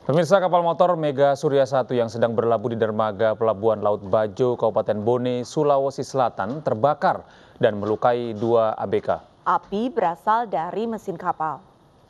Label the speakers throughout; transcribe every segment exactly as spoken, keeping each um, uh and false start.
Speaker 1: Pemirsa, kapal motor Mega Surya satu yang sedang berlabuh di dermaga Pelabuhan Laut Bajo, Kabupaten Bone, Sulawesi Selatan terbakar dan melukai dua A B K.
Speaker 2: Api berasal dari mesin kapal.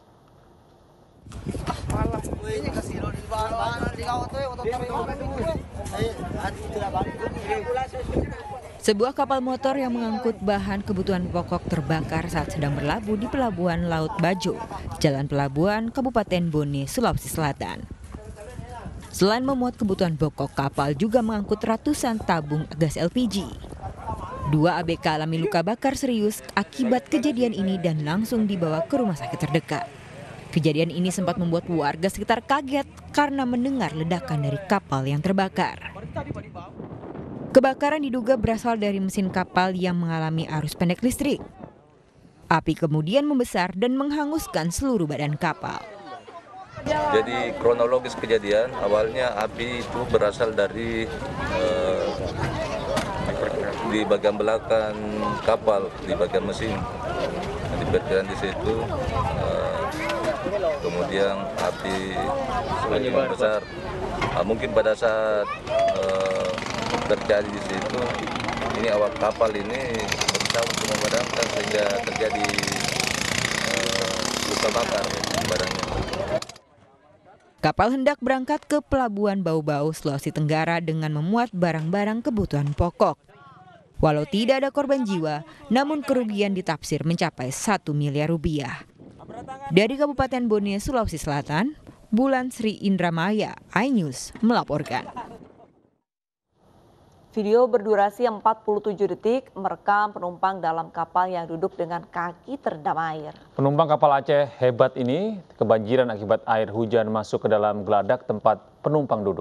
Speaker 2: Sebuah kapal motor yang mengangkut bahan kebutuhan pokok terbakar saat sedang berlabuh di Pelabuhan Laut Bajo, Jalan Pelabuhan, Kabupaten Bone, Sulawesi Selatan. Selain memuat kebutuhan pokok, kapal juga mengangkut ratusan tabung gas L P G. Dua A B K alami luka bakar serius akibat kejadian ini dan langsung dibawa ke rumah sakit terdekat. Kejadian ini sempat membuat warga sekitar kaget karena mendengar ledakan dari kapal yang terbakar. Kebakaran diduga berasal dari mesin kapal yang mengalami arus pendek listrik. Api kemudian membesar dan menghanguskan seluruh badan kapal.
Speaker 3: Jadi kronologis kejadian awalnya api itu berasal dari eh, di bagian belakang kapal, di bagian mesin. Diperkirakan di situ, eh, kemudian api semakin membesar. Nah, mungkin pada saat eh, terjadi di situ, ini awak kapal ini berusaha untuk memadamkan sehingga terjadi eh, luka bakar badannya.
Speaker 2: Kapal hendak berangkat ke Pelabuhan Bau-Bau, Sulawesi Tenggara dengan memuat barang-barang kebutuhan pokok. Walau tidak ada korban jiwa, namun kerugian ditafsir mencapai satu miliar rupiah. Dari Kabupaten Bone, Sulawesi Selatan, Bulan Sri Indramaya, iNews melaporkan. Video berdurasi empat puluh tujuh detik merekam penumpang dalam kapal yang duduk dengan kaki terendam air.
Speaker 1: Penumpang kapal Aceh hebat ini kebanjiran akibat air hujan masuk ke dalam geladak tempat penumpang duduk.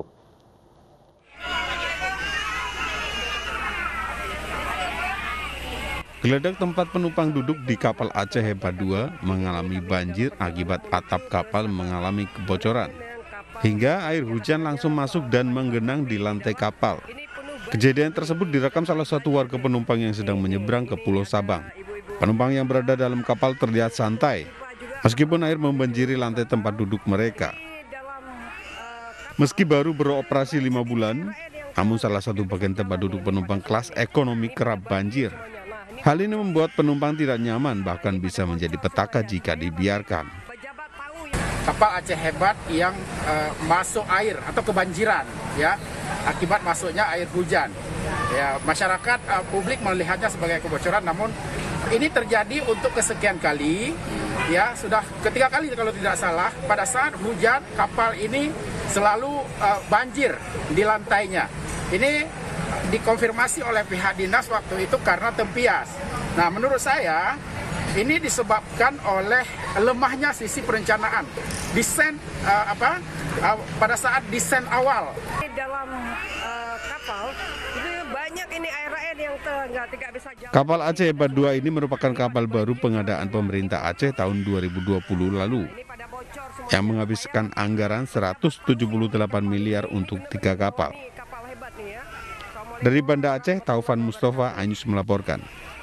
Speaker 4: Geladak tempat penumpang duduk di kapal Aceh Hebat dua mengalami banjir akibat atap kapal mengalami kebocoran. Hingga air hujan langsung masuk dan menggenang di lantai kapal. Kejadian tersebut direkam salah satu warga penumpang yang sedang menyeberang ke Pulau Sabang. Penumpang yang berada dalam kapal terlihat santai, meskipun air membanjiri lantai tempat duduk mereka. Meski baru beroperasi lima bulan, namun salah satu bagian tempat duduk penumpang kelas ekonomi kerap banjir. Hal ini membuat penumpang tidak nyaman, bahkan bisa menjadi petaka jika dibiarkan.
Speaker 5: Kapal Aceh Hebat yang uh, masuk air atau kebanjiran, ya, akibat masuknya air hujan. Ya, masyarakat uh, publik melihatnya sebagai kebocoran, namun ini terjadi untuk kesekian kali, ya, sudah ketiga kali kalau tidak salah. Pada saat hujan, kapal ini selalu uh, banjir di lantainya. Ini dikonfirmasi oleh pihak dinas waktu itu karena tempias. Nah, menurut saya ini disebabkan oleh lemahnya sisi perencanaan desain uh, apa uh, pada saat desain awal.
Speaker 6: Dalam uh, kapal itu banyak ini air-air yang tidak tidak bisa jalan.
Speaker 4: Kapal Aceh Hebat dua ini merupakan kapal baru pengadaan pemerintah Aceh tahun dua ribu dua puluh lalu yang menghabiskan anggaran seratus tujuh puluh delapan miliar untuk tiga kapal. Dari Banda Aceh, Taufan Mustafa, iNews melaporkan.